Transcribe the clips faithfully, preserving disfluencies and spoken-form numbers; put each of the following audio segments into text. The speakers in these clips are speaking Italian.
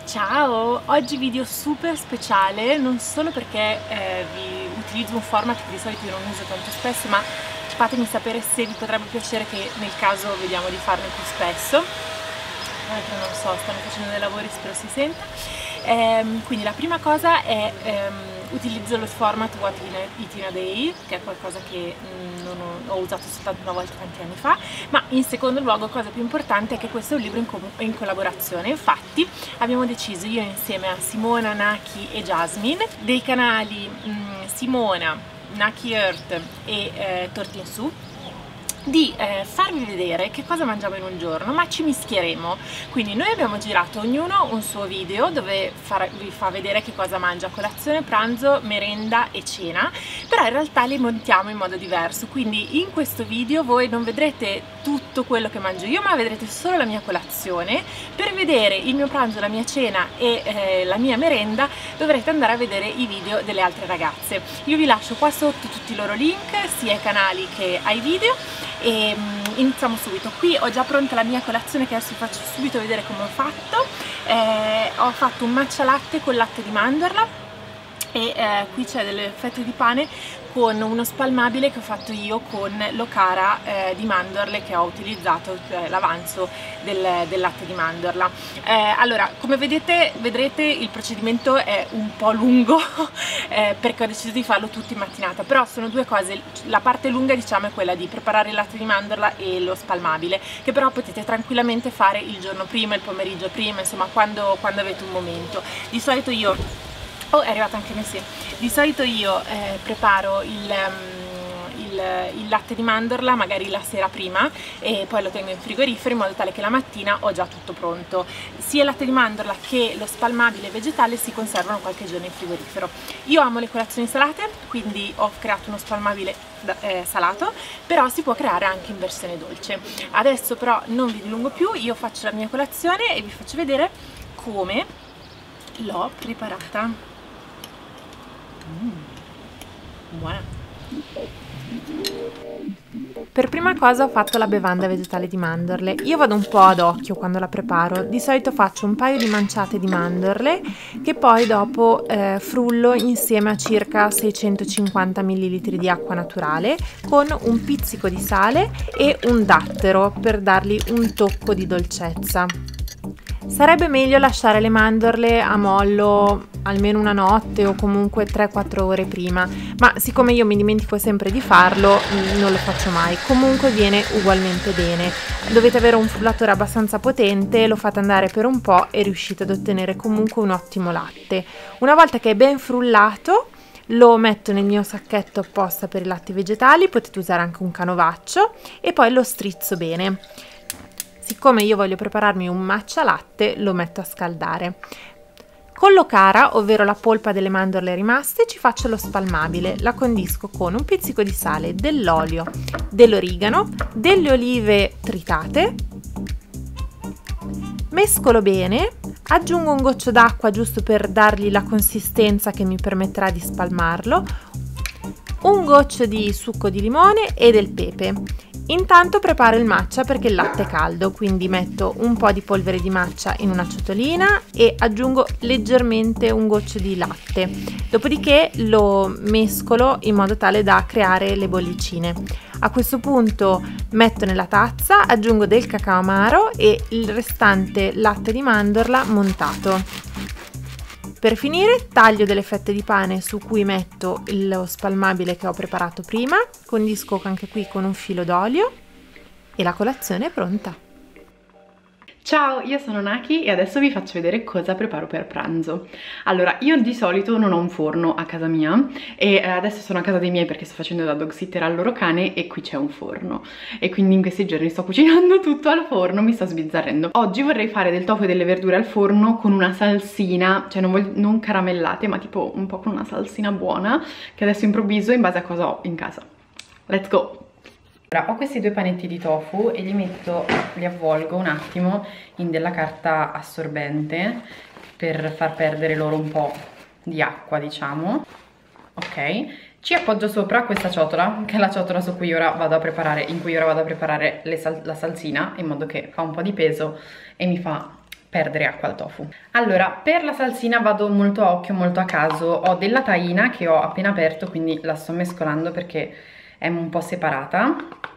Ciao! Oggi video super speciale, non solo perché eh, vi utilizzo un format che di solito io non uso tanto spesso, ma fatemi sapere se vi potrebbe piacere, che nel caso vediamo di farne più spesso. Tra l'altro non so, stanno facendo dei lavori, spero si senta. Ehm, quindi la prima cosa è ehm, utilizzo lo format What Eat in a Day, che è qualcosa che mh, non ho, ho usato soltanto una volta tanti anni fa, ma in secondo luogo, cosa più importante, è che questo è un libro in, co in collaborazione. Infatti abbiamo deciso, io insieme a Simona, Naki e Jasmine, dei canali mh, Simona, Naki Earth e eh, Torti in Su, di eh, farvi vedere che cosa mangiamo in un giorno, ma ci mischieremo. Quindi noi abbiamo girato ognuno un suo video dove far, vi fa vedere che cosa mangia a colazione, pranzo, merenda e cena, però in realtà li montiamo in modo diverso. Quindi in questo video voi non vedrete tutto quello che mangio io, ma vedrete solo la mia colazione. Per vedere il mio pranzo, la mia cena e eh, la mia merenda dovrete andare a vedere i video delle altre ragazze. Io vi lascio qua sotto tutti i loro link, sia ai canali che ai video. E um, iniziamo subito. Qui ho già pronta la mia colazione, che adesso vi faccio subito vedere come ho fatto. Eh, ho fatto un matcha latte con latte di mandorla e eh, qui c'è delle fette di pane con uno spalmabile che ho fatto io con l'ocara eh, di mandorle che ho utilizzato, cioè l'avanzo del, del latte di mandorla. Eh, allora, come vedete, vedrete il procedimento è un po' lungo eh, perché ho deciso di farlo tutto in mattinata, però sono due cose. La parte lunga, diciamo, è quella di preparare il latte di mandorla e lo spalmabile, che però potete tranquillamente fare il giorno prima, il pomeriggio prima, insomma quando, quando avete un momento. Di solito io Oh, è arrivata anche Messi. Di solito io eh, preparo il, um, il, il latte di mandorla magari la sera prima e poi lo tengo in frigorifero in modo tale che la mattina ho già tutto pronto. Sia il latte di mandorla che lo spalmabile vegetale si conservano qualche giorno in frigorifero. Io amo le colazioni salate, quindi ho creato uno spalmabile eh, salato, però si può creare anche in versione dolce. Adesso però non vi dilungo più, io faccio la mia colazione e vi faccio vedere come l'ho preparata. Mm, buona. Per prima cosa ho fatto la bevanda vegetale di mandorle. Io vado un po' ad occhio quando la preparo. Di solito faccio un paio di manciate di mandorle che poi dopo eh, frullo insieme a circa seicentocinquanta millilitri di acqua naturale con un pizzico di sale e un dattero per dargli un tocco di dolcezza. Sarebbe meglio lasciare le mandorle a mollo almeno una notte o comunque tre quattro ore prima, ma siccome io mi dimentico sempre di farlo non lo faccio mai. Comunque viene ugualmente bene. Dovete avere un frullatore abbastanza potente, lo fate andare per un po' e riuscite ad ottenere comunque un ottimo latte. Una volta che è ben frullato lo metto nel mio sacchetto apposta per i latti vegetali, potete usare anche un canovaccio, e poi lo strizzo bene. Siccome io voglio prepararmi un matcha latte, lo metto a scaldare. Con l'ocara, ovvero la polpa delle mandorle rimaste, ci faccio lo spalmabile. La condisco con un pizzico di sale, dell'olio, dell'origano, delle olive tritate. Mescolo bene, aggiungo un goccio d'acqua giusto per dargli la consistenza che mi permetterà di spalmarlo, un goccio di succo di limone e del pepe. Intanto preparo il matcha perché il latte è caldo, quindi metto un po' di polvere di matcha in una ciotolina e aggiungo leggermente un goccio di latte. Dopodiché lo mescolo in modo tale da creare le bollicine. A questo punto metto nella tazza, aggiungo del cacao amaro e il restante latte di mandorla montato. Per finire taglio delle fette di pane su cui metto lo spalmabile che ho preparato prima, condisco anche qui con un filo d'olio e la colazione è pronta. Ciao, io sono Naki e adesso vi faccio vedere cosa preparo per pranzo. Allora, io di solito non ho un forno a casa mia e adesso sono a casa dei miei perché sto facendo da dog sitter al loro cane e qui c'è un forno e quindi in questi giorni sto cucinando tutto al forno, mi sto sbizzarrendo. Oggi vorrei fare del tofu e delle verdure al forno con una salsina, cioè non, voglio, non caramellate, ma tipo un po' con una salsina buona che adesso improvviso in base a cosa ho in casa. Let's go! Allora, ho questi due panetti di tofu e li metto, li avvolgo un attimo in della carta assorbente per far perdere loro un po' di acqua, diciamo. Ok, ci appoggio sopra questa ciotola, che è la ciotola su cui ora vado a preparare, in cui ora vado a preparare le sal la salsina, in modo che fa un po' di peso e mi fa perdere acqua al tofu. Allora, per la salsina vado molto a occhio, molto a caso. Ho della tahina che ho appena aperto, quindi la sto mescolando perché è un po' separata.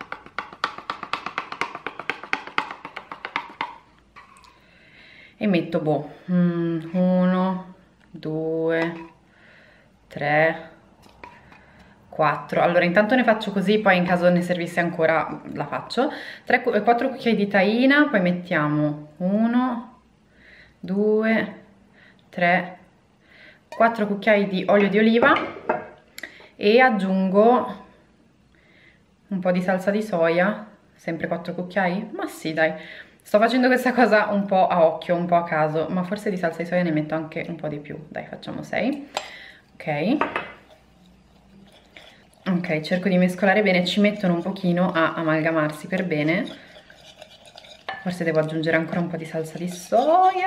E metto, boh, uno, due, tre, quattro. Allora intanto ne faccio così, poi in caso ne servisse ancora la faccio. tre, quattro cucchiai di tahina, poi mettiamo uno, due, tre, quattro cucchiai di olio di oliva e aggiungo un po' di salsa di soia, sempre quattro cucchiai? Ma sì, dai. Sto facendo questa cosa un po' a occhio, un po' a caso, ma forse di salsa di soia ne metto anche un po' di più. Dai, facciamo sei. Ok. Ok, cerco di mescolare bene, ci mettono un pochino a amalgamarsi per bene. Forse devo aggiungere ancora un po' di salsa di soia.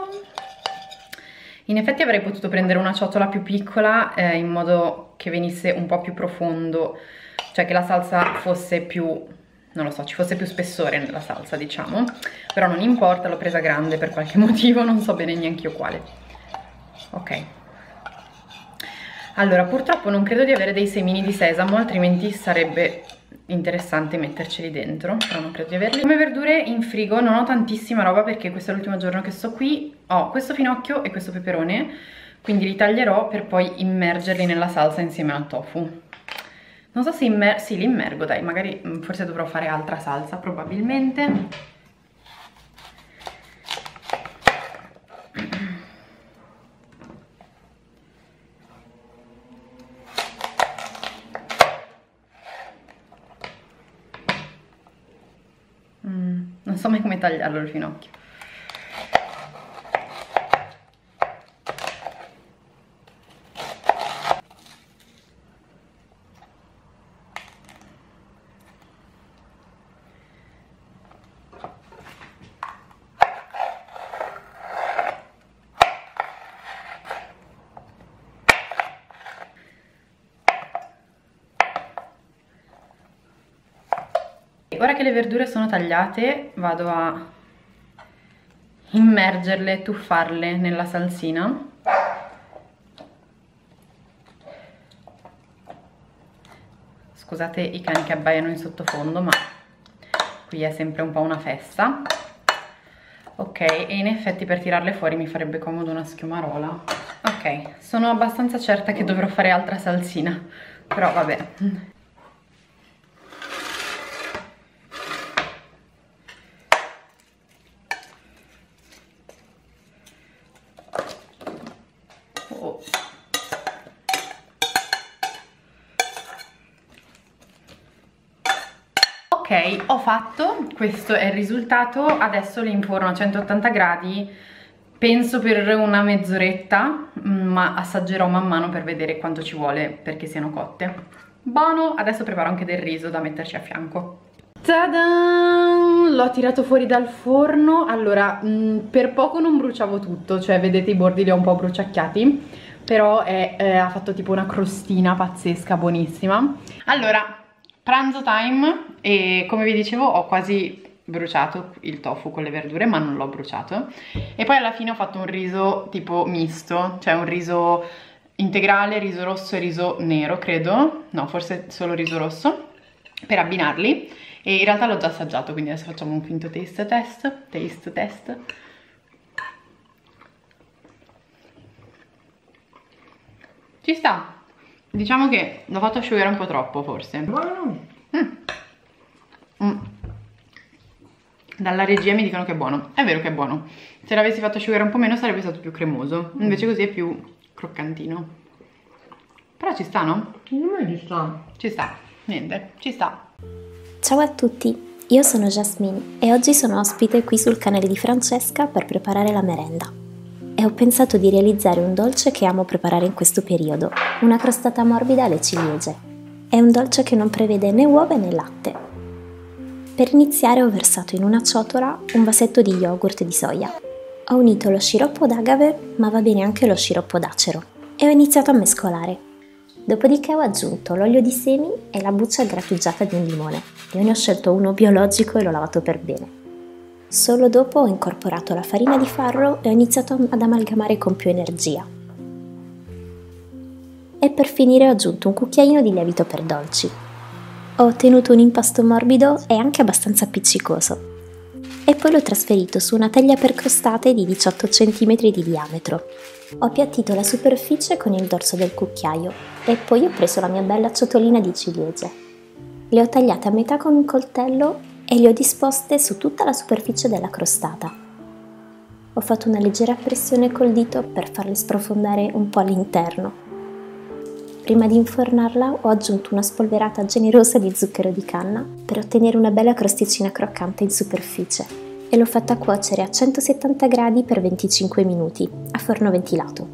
In effetti avrei potuto prendere una ciotola più piccola eh, in modo che venisse un po' più profondo, cioè che la salsa fosse più, non lo so, ci fosse più spessore nella salsa, diciamo. Però non importa, l'ho presa grande per qualche motivo, non so bene neanche io quale. Ok. Allora, purtroppo non credo di avere dei semini di sesamo, altrimenti sarebbe interessante metterceli dentro, però non credo di averli. Come verdure in frigo non ho tantissima roba perché questo è l'ultimo giorno che sto qui. Ho questo finocchio e questo peperone, quindi li taglierò per poi immergerli nella salsa insieme al tofu. Non so se immer- sì, li immergo, dai, magari forse dovrò fare altra salsa, probabilmente. Non so mai come tagliarlo il finocchio. Ora che le verdure sono tagliate vado a immergerle, tuffarle nella salsina. Scusate i cani che abbaiano in sottofondo, ma qui è sempre un po' una festa. Ok, e in effetti per tirarle fuori mi farebbe comodo una schiumarola. Ok, sono abbastanza certa che dovrò fare altra salsina, però vabbè. Oh. Ok, ho fatto, questo è il risultato. Adesso le inforno a centottanta gradi, penso per una mezz'oretta, ma assaggerò man mano per vedere quanto ci vuole perché siano cotte. Buono! Adesso preparo anche del riso da metterci a fianco. Tadan! L'ho tirato fuori dal forno. Allora, mh, per poco non bruciavo tutto, cioè vedete i bordi li ho un po' bruciacchiati, però è, eh, ha fatto tipo una crostina pazzesca, buonissima. Allora, pranzo time, e come vi dicevo ho quasi bruciato il tofu con le verdure, ma non l'ho bruciato. E poi alla fine ho fatto un riso tipo misto, cioè un riso integrale, riso rosso e riso nero, credo. No, forse solo riso rosso, per abbinarli. E in realtà l'ho già assaggiato, quindi adesso facciamo un finto taste test. Taste test. Ci sta. Diciamo che l'ho fatto asciugare un po' troppo, forse. Buono. Mm. Mm. Dalla regia mi dicono che è buono. È vero che è buono. Se l'avessi fatto asciugare un po' meno sarebbe stato più cremoso. Invece così è più croccantino. Però ci sta, no? Non ci sta. Ci sta. Niente, ci sta. Ciao a tutti, io sono Jasmine e oggi sono ospite qui sul canale di Francesca per preparare la merenda. E ho pensato di realizzare un dolce che amo preparare in questo periodo, una crostata morbida alle ciliegie. È un dolce che non prevede né uova né latte. Per iniziare ho versato in una ciotola un vasetto di yogurt di soia. Ho unito lo sciroppo d'agave, ma va bene anche lo sciroppo d'acero, e ho iniziato a mescolare. Dopodiché ho aggiunto l'olio di semi e la buccia grattugiata di un limone. Io ne ho scelto uno biologico e l'ho lavato per bene. Solo dopo ho incorporato la farina di farro e ho iniziato ad amalgamare con più energia. E per finire ho aggiunto un cucchiaino di lievito per dolci. Ho ottenuto un impasto morbido e anche abbastanza appiccicoso. E poi l'ho trasferito su una teglia per crostate di diciotto centimetri di diametro. Ho appiattito la superficie con il dorso del cucchiaio e poi ho preso la mia bella ciotolina di ciliegie. Le ho tagliate a metà con un coltello e le ho disposte su tutta la superficie della crostata. Ho fatto una leggera pressione col dito per farle sprofondare un po' all'interno. Prima di infornarla ho aggiunto una spolverata generosa di zucchero di canna per ottenere una bella crosticina croccante in superficie e l'ho fatta cuocere a centosettanta gradi per venticinque minuti a forno ventilato.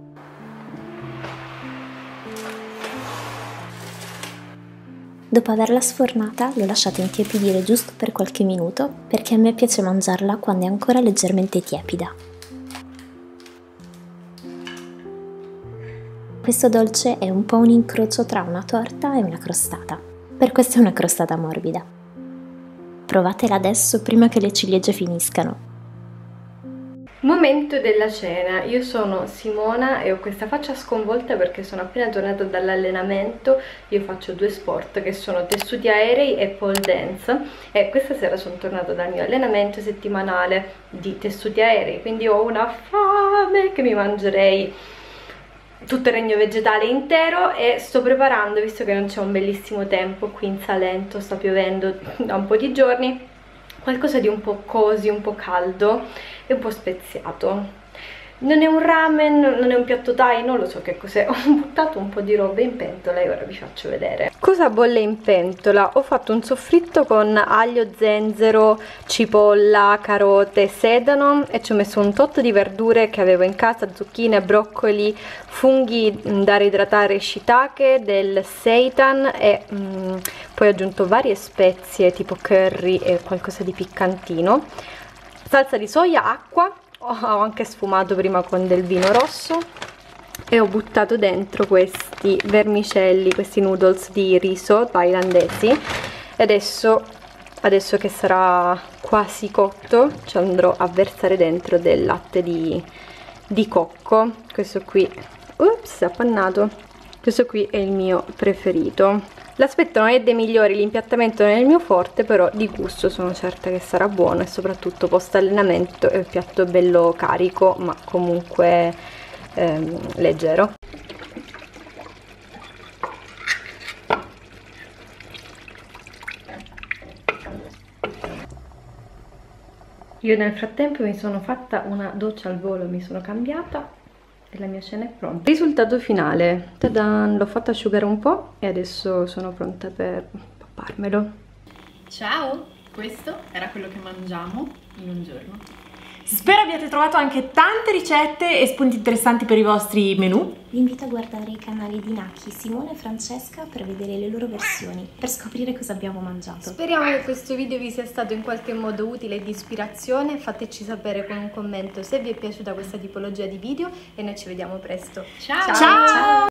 Dopo averla sfornata l'ho lasciata intiepidire giusto per qualche minuto perché a me piace mangiarla quando è ancora leggermente tiepida. Questo dolce è un po' un incrocio tra una torta e una crostata, per questo è una crostata morbida. Provatela adesso prima che le ciliegie finiscano. Momento della cena. Io sono Simona e ho questa faccia sconvolta perché sono appena tornata dall'allenamento. Io faccio due sport che sono tessuti aerei e pole dance e questa sera sono tornata dal mio allenamento settimanale di tessuti aerei, quindi ho una fame che mi mangerei tutto il regno vegetale intero e sto preparando, visto che non c'è un bellissimo tempo qui in Salento, sta piovendo da un po' di giorni, qualcosa di un po' cosi, un po' caldo e un po' speziato. Non è un ramen, non è un piatto thai, non lo so che cos'è. Ho buttato un po' di roba in pentola e ora vi faccio vedere. Cosa bolle in pentola? Ho fatto un soffritto con aglio, zenzero, cipolla, carote, sedano e ci ho messo un tot di verdure che avevo in casa, zucchine, broccoli, funghi da reidratare, shiitake, del seitan e mm, poi ho aggiunto varie spezie tipo curry e qualcosa di piccantino. Salsa di soia, acqua. Ho anche sfumato prima con del vino rosso e ho buttato dentro questi vermicelli, questi noodles di riso thailandesi e adesso, adesso che sarà quasi cotto ci andrò a versare dentro del latte di, di cocco. Questo qui, ups, si è appannato, questo qui è il mio preferito. L'aspetto non è dei migliori, l'impiattamento non è il mio forte, però di gusto sono certa che sarà buono e soprattutto post allenamento è un piatto bello carico ma comunque ehm, leggero. Io nel frattempo mi sono fatta una doccia al volo, mi sono cambiata e la mia cena è pronta. Risultato finale, tadan, l'ho fatta asciugare un po' e adesso sono pronta per papparmelo. Ciao, questo era quello che mangiamo in un giorno. Spero abbiate trovato anche tante ricette e spunti interessanti per i vostri menù. Vi invito a guardare i canali di Naki, Simone e Francesca per vedere le loro versioni, per scoprire cosa abbiamo mangiato. Speriamo che questo video vi sia stato in qualche modo utile e di ispirazione. Fateci sapere con un commento se vi è piaciuta questa tipologia di video e noi ci vediamo presto. Ciao! Ciao! Ciao.